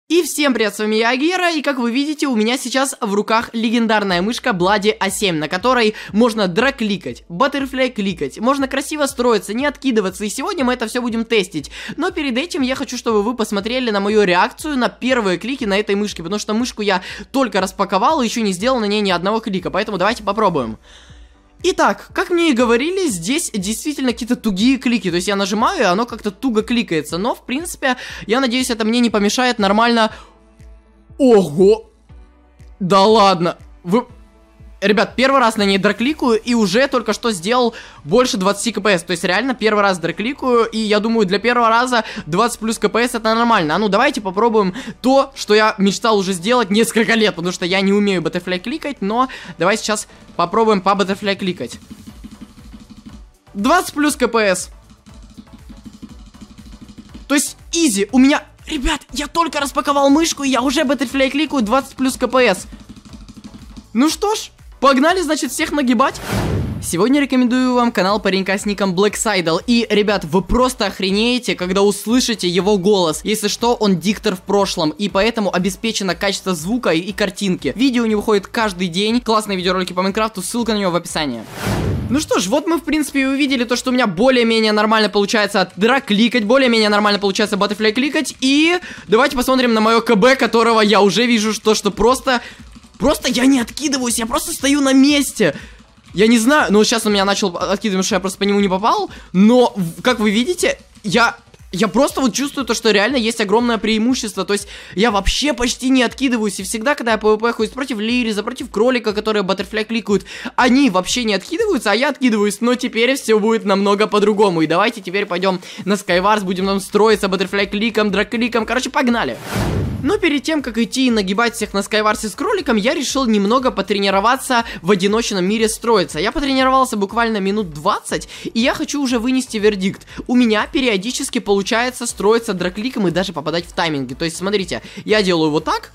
И всем привет, с вами я, Гера, и как вы видите, у меня сейчас в руках легендарная мышка Bloody A7, на которой можно дракликать, баттерфляй кликать, можно красиво строиться, не откидываться, и сегодня мы это все будем тестить. Но перед этим я хочу, чтобы вы посмотрели на мою реакцию на первые клики на этой мышке, потому что мышку я только распаковал и еще не сделал на ней ни одного клика, поэтому давайте попробуем. Итак, как мне и говорили, здесь действительно какие-то тугие клики, то есть я нажимаю, и оно как-то туго кликается, но в принципе, я надеюсь, это мне не помешает нормально... Ого! Да ладно! Ребят, первый раз на ней дракликаю и уже только что сделал больше 20 кпс. То есть реально первый раз дракликаю, и я думаю, для первого раза 20 плюс кпс это нормально. А ну давайте попробуем то, что я мечтал уже сделать несколько лет, потому что я не умею баттерфляй кликать, но давайте сейчас попробуем по баттерфляй кликать. 20 плюс кпс. То есть изи, у меня... Ребят, я только распаковал мышку, и я уже баттерфляй кликаю 20 плюс кпс. Ну что ж, погнали, значит, всех нагибать. Сегодня рекомендую вам канал паренька с ником BlackSidal. И, ребят, вы просто охренеете, когда услышите его голос. Если что, он диктор в прошлом, и поэтому обеспечено качество звука и картинки. Видео у него выходит каждый день. Классные видеоролики по Майнкрафту, ссылка на него в описании. Ну что ж, вот мы, в принципе, и увидели то, что у меня более-менее нормально получается дракликать, более-менее нормально получается баттерфляй кликать. И давайте посмотрим на мое КБ, которого я уже вижу, что просто я не откидываюсь, я просто стою на месте. Я не знаю, ну сейчас он меня начал откидывать, потому что я просто по нему не попал. Но, как вы видите, я просто вот чувствую то, что реально есть огромное преимущество. То есть я вообще почти не откидываюсь. И всегда, когда я PvP ходит против Лириза, против кролика, которые баттерфляй кликают, они вообще не откидываются, а я откидываюсь. Но теперь все будет намного по-другому. И давайте теперь пойдем на Skywars, будем там строиться баттерфляй кликом, дракликом. Короче, погнали. Но перед тем, как идти и нагибать всех на Skywars с кроликом, я решил немного потренироваться в одиночном мире строиться. Я потренировался буквально минут 20, и я хочу уже вынести вердикт. У меня периодически получается строиться дракликом и даже попадать в тайминги. То есть, смотрите, я делаю вот так.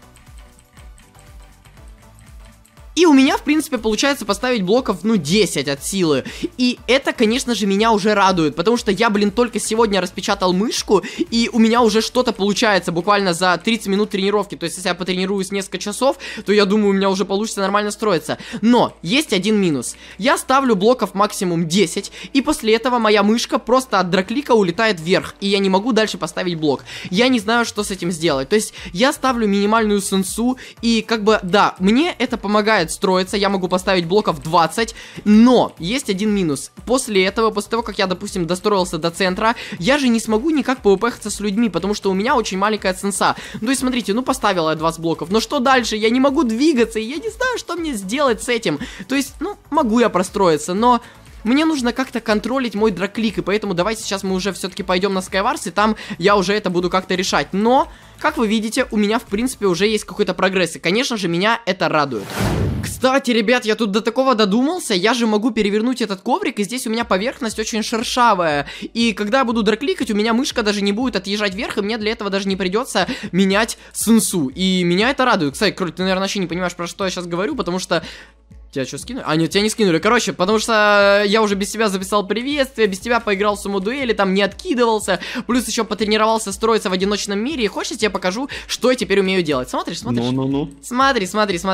И у меня, в принципе, получается поставить блоков, ну, 10 от силы. И это, конечно же, меня уже радует, потому что я, блин, только сегодня распечатал мышку, и у меня уже что-то получается буквально за 30 минут тренировки. То есть, если я потренируюсь несколько часов, то я думаю, у меня уже получится нормально строиться. Но есть один минус. Я ставлю блоков максимум 10, и после этого моя мышка просто от драклика улетает вверх, и я не могу дальше поставить блок. Я не знаю, что с этим сделать. То есть, я ставлю минимальную сенсу, и как бы, да, мне это помогает строиться, я могу поставить блоков 20, но есть один минус. После этого, после того, как я, допустим, достроился до центра, я же не смогу никак PvP-хаться с людьми, потому что у меня очень маленькая сенса. То есть, смотрите, ну поставил я 20 блоков, но что дальше? Я не могу двигаться, и я не знаю, что мне сделать с этим. То есть, ну, могу я простроиться, но... Мне нужно как-то контролить мой драклик, и поэтому давайте сейчас мы уже все-таки пойдем на Skywars, и там я уже это буду как-то решать. Но, как вы видите, у меня, в принципе, уже есть какой-то прогресс, и, конечно же, меня это радует. Кстати, ребят, я тут до такого додумался, я же могу перевернуть этот коврик, и здесь у меня поверхность очень шершавая. И когда я буду дракликать, у меня мышка даже не будет отъезжать вверх, и мне для этого даже не придется менять сенсу. И меня это радует. Кстати, Кроль, ты, наверное, вообще не понимаешь, про что я сейчас говорю, потому что... Тебя что, скинули? А, нет, тебя не скинули. Короче, потому что я уже без тебя записал приветствие, без тебя поиграл в сумо-дуэли, там не откидывался, плюс еще потренировался строиться в одиночном мире. И хочешь, я тебе покажу, что я теперь умею делать. Смотришь, смотришь? Ну. Смотри.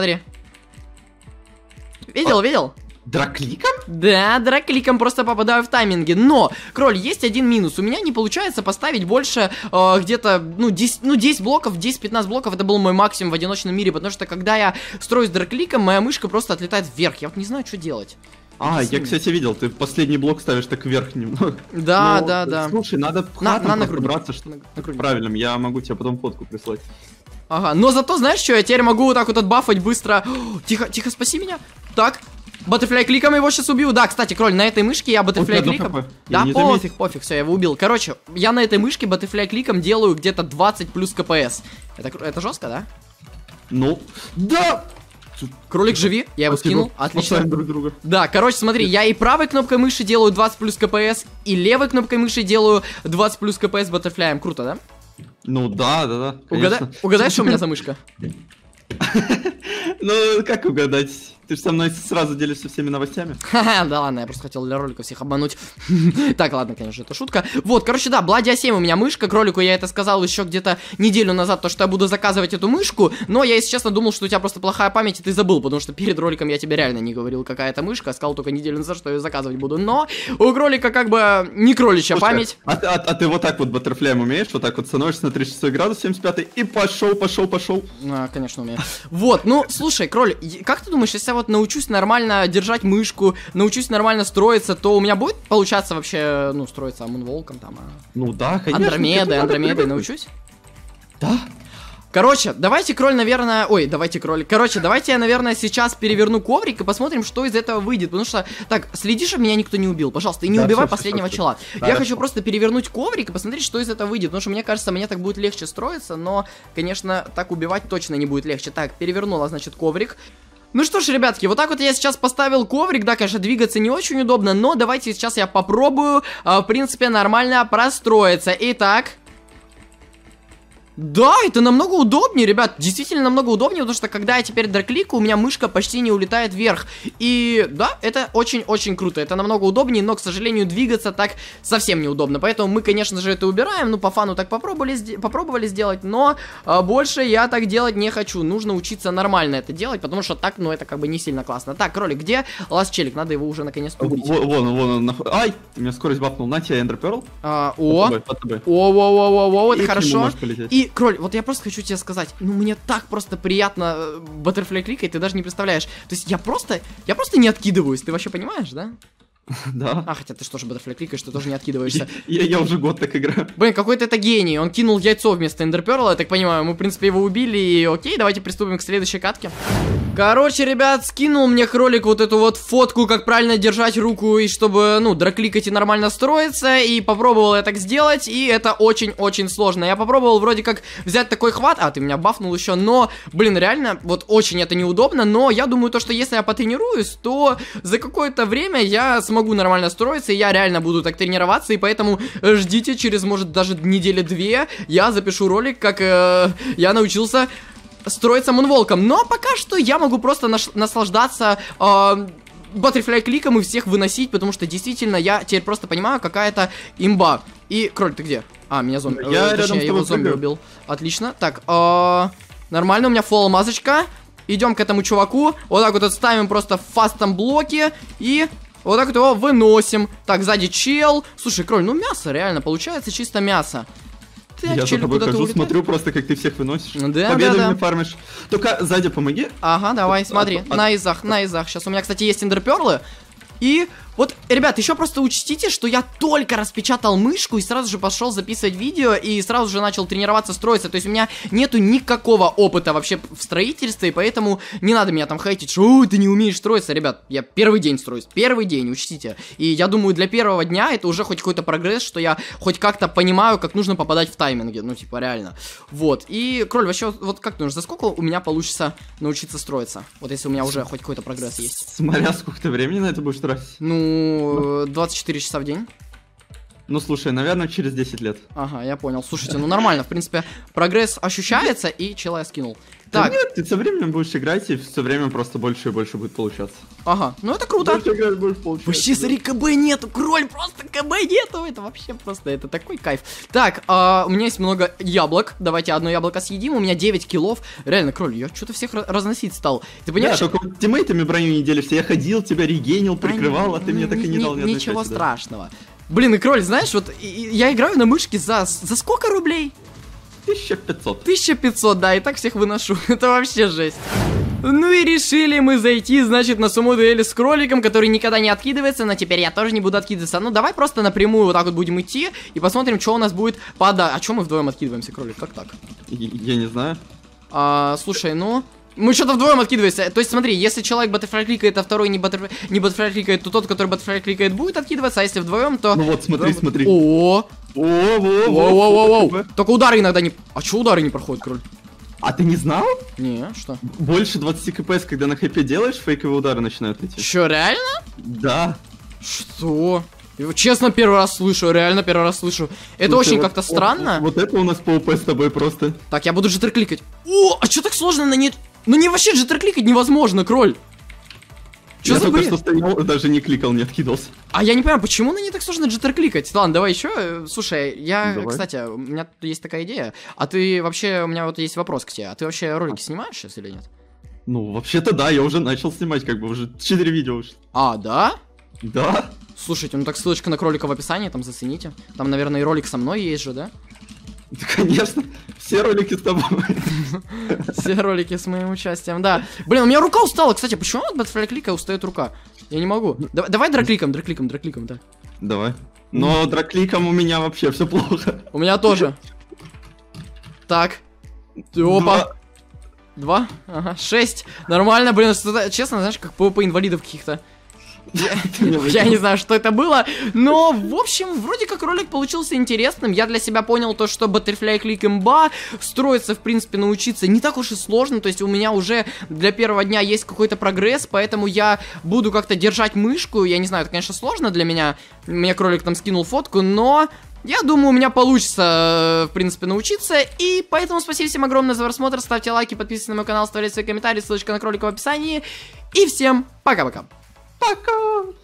Видел? Дракликом? Да, дракликом просто попадаю в тайминги. Но, Кроль, есть один минус. У меня не получается поставить больше где-то, ну, 10 блоков, 10-15 блоков. Это был мой максимум в одиночном мире. Потому что, когда я строюсь дракликом, моя мышка просто отлетает вверх. Я вот не знаю, что делать. Я, кстати, видел, ты последний блок ставишь так вверх немного. Да. Слушай, надо браться, что правильным. Я могу тебе потом фотку прислать. Ага, но зато, знаешь что, я теперь могу вот так вот отбафать быстро. Тихо, спаси меня. Так. Баттерфляй кликом его сейчас убью. Да, кстати, Кроль, на этой мышке я баттерфляй кликом... Да, пофиг, все, я его убил. Короче, я на этой мышке баттерфляй кликом делаю где-то 20 плюс КПС. Это жестко, да? Ну, да! Кролик, живи, я его скинул, отлично. Друг друга. Да, короче, смотри, я и правой кнопкой мыши делаю 20 плюс КПС, и левой кнопкой мыши делаю 20 плюс КПС баттерфляем. Круто, да? Ну, да. Угадай, что у меня за мышка? Ну, как угадать? Ты же со мной сразу делишься всеми новостями. Ха-ха, да ладно, я просто хотел для ролика всех обмануть. Так, ладно, конечно, это шутка. Вот, короче, да, Бладиа 7 у меня мышка. Кролику я это сказал еще где-то неделю назад, то, что я буду заказывать эту мышку. Но я, если честно, думал, что у тебя просто плохая память, и ты забыл, потому что перед роликом я тебе реально не говорил, какая это мышка. Я сказал только неделю назад, что я ее заказывать буду. Но у кролика как бы не кроличья память. А ты вот так вот баттерфляем умеешь? Вот так вот становишься на 36 градус, 75 и пошел. Конечно, умею. Вот, ну, слушай, кролик, как ты думаешь, если я вот научусь нормально держать мышку, научусь нормально строиться, то у меня будет получаться вообще, ну, строиться Мунволком там, Ну да, конечно. Андромедой научусь? Да. Короче, давайте, кроль, наверное... Ой, давайте, кролик. Короче, давайте я, наверное, сейчас переверну коврик и посмотрим, что из этого выйдет. Потому что... Так, следи, чтобы меня никто не убил, пожалуйста. И не убивай последнего чела. Я хочу просто перевернуть коврик и посмотреть, что из этого выйдет. Потому что, мне кажется, мне так будет легче строиться. Но, конечно, так убивать точно не будет легче. Так, перевернула, значит, коврик. Ну что ж, ребятки, вот так вот я сейчас поставил коврик, да, конечно, двигаться не очень удобно, но давайте сейчас я попробую, в принципе, нормально простроиться. Итак... Да, это намного удобнее, ребят, действительно намного удобнее, потому что когда я теперь дракликаю, у меня мышка почти не улетает вверх. И да, это очень-очень круто, это намного удобнее, но, к сожалению, двигаться так совсем неудобно. Поэтому мы, конечно же, это убираем, ну, по фану так попробовали сделать, но больше я так делать не хочу. Нужно учиться нормально это делать, потому что так, ну, это как бы не сильно классно. Так, кролик, где ласт челик? Надо его уже наконец-то убить. Вон, ай, у меня скорость бапнул, на тебе Эндер Перл. Это хорошо. И, кроль, вот я просто хочу тебе сказать, ну мне так просто приятно баттерфляй кликать, ты даже не представляешь. То есть я просто не откидываюсь, ты вообще понимаешь, да? Да. А, хотя ты что же баттерфляй кликаешь, ты тоже не откидываешься. Я уже год так играю. Блин, какой-то это гений, он кинул яйцо вместо эндерперла, я так понимаю, мы, в принципе, его убили, и окей, давайте приступим к следующей катке. Короче, ребят, скинул мне кролик вот эту вот фотку, как правильно держать руку, и чтобы, ну, дракликать и нормально строиться, и попробовал я так сделать, и это очень-очень сложно. Я попробовал вроде как взять такой хват, ты меня бафнул еще, но, блин, реально, вот очень это неудобно, но я думаю, то, что если я потренируюсь, то за какое-то время я смогу нормально строиться, и я реально буду так тренироваться, и поэтому ждите, через, может, даже недели-две я запишу ролик, как я научился строиться мунволком. Но пока что я могу просто наслаждаться баттерфляй кликом и всех выносить, потому что действительно я теперь просто понимаю, какая-то имба. И, кроль, ты где? Меня зомби. Я его зомби убил. Отлично. Так, нормально, у меня фол мазочка. Идем к этому чуваку. Вот так вот отставим просто в фастом блоке. И вот так вот его выносим. Так, сзади чел. Слушай, кроль, ну мясо реально получается, чисто мясо. Я за тобой хожу, смотрю просто, как ты всех выносишь. Да, победами фармишь. Только сзади помоги. Ага, давай, смотри, на изах. Сейчас у меня, кстати, есть эндерперлы. И вот, ребят, еще просто учтите, что я только распечатал мышку и сразу же пошел записывать видео и сразу же начал тренироваться, строиться. То есть у меня нету никакого опыта вообще в строительстве, и поэтому не надо меня там хейтить, что ты не умеешь строиться. Ребят, я первый день строюсь, первый день, учтите. И я думаю, для первого дня это уже хоть какой-то прогресс, что я хоть как-то понимаю, как нужно попадать в тайминги. Ну, типа, реально. Вот, и, кроль, вообще, вот как думаешь, за сколько у меня получится научиться строиться? Вот если у меня уже хоть какой-то прогресс есть. Смотря сколько ты времени на это будешь тратить. Ну, 24 часа в день. Ну, слушай, наверное, через 10 лет. Ага, я понял. Слушайте, ну нормально, в принципе, прогресс ощущается, и чела я скинул. Так. Да нет, ты со временем будешь играть, и со временем просто больше и больше будет получаться. Ага, ну это круто. Больше играть, больше получаться. Вообще, смотри, КБ нету, кроль, просто КБ нету. Это вообще просто, это такой кайф. Так, у меня есть много яблок. Давайте одно яблоко съедим, у меня 9 киллов. Реально, кроль, я что-то всех разносить стал. Ты понимаешь? Да, только тиммейтами броню не делишься. Я ходил, тебя регенил, прикрывал, а ты мне так и не дал ни одной части. Ничего страшного. Блин, и кроль, знаешь, вот я играю на мышке за сколько рублей? 1500. 1500, да, и так всех выношу. Это вообще жесть. Ну и решили мы зайти, значит, на суму-дуэль с кроликом, который никогда не откидывается, но теперь я тоже не буду откидываться. Ну, давай просто напрямую вот так вот будем идти и посмотрим, что у нас будет А что мы вдвоем откидываемся, кролик? Как так? Я не знаю. Слушай, ну... Мы что-то вдвоем откидываемся. То есть, смотри, если человек баттерфляй кликает, а второй не баттерфляй кликает, то тот, который баттерфляй кликает, будет откидываться, а если вдвоем, то... Ну вот, смотри, смотри. О-о-о-о-о-о-о. Только удары иногда не... А что удары не проходят, кроль? А ты не знал? Не, что? Больше 20 кпс, когда на хайпе делаешь, фейковые удары начинают идти. Чё, реально? Да. Что? Я, честно, первый раз слышу, реально первый раз слышу. Это очень как-то странно. Вот это у нас по ОП с тобой просто. Так, я буду джиттер кликать. О, а чё так сложно на нет? Ну не вообще джиттер кликать невозможно, кроль. Что я за только бред? что стоял, даже не кликал, не откидывался. А я не понимаю, почему на ней так сложно джиттер кликать? Ладно, давай еще. Слушай, Давай. кстати, у меня тут есть такая идея. А ты вообще, у меня вот есть вопрос к тебе. А ты вообще ролики снимаешь сейчас или нет? Ну, вообще-то да, я уже начал снимать, как бы уже 4 видео уж. А, да? Да. Слушайте, ну так ссылочка на кролика в описании, там зацените. Там, наверное, и ролик со мной есть же, да? Да, конечно. Все ролики с тобой. Все ролики с моим участием, да. Блин, у меня рука устала, кстати, почему от Battlefield клика устает рука? Я не могу. Давай дракликом, да. Давай. Но дракликом у меня вообще все плохо. У меня тоже. Так. Опа. 2? Ага, 6. Нормально, блин, что-то, честно, знаешь, как по инвалидов каких-то. Я не знаю, что это было, но, в общем, вроде как ролик получился интересным. Я для себя понял то, что Butterfly Click имба, строиться, в принципе, научиться не так уж и сложно. То есть у меня уже для первого дня есть какой-то прогресс, поэтому я буду как-то держать мышку. Я не знаю, это, конечно, сложно для меня. Мне кролик там скинул фотку, но... Я думаю, у меня получится, в принципе, научиться. И поэтому спасибо всем огромное за просмотр. Ставьте лайки, подписывайтесь на мой канал, оставляйте свои комментарии. Ссылочка на кролика в описании. И всем пока-пока. Пока.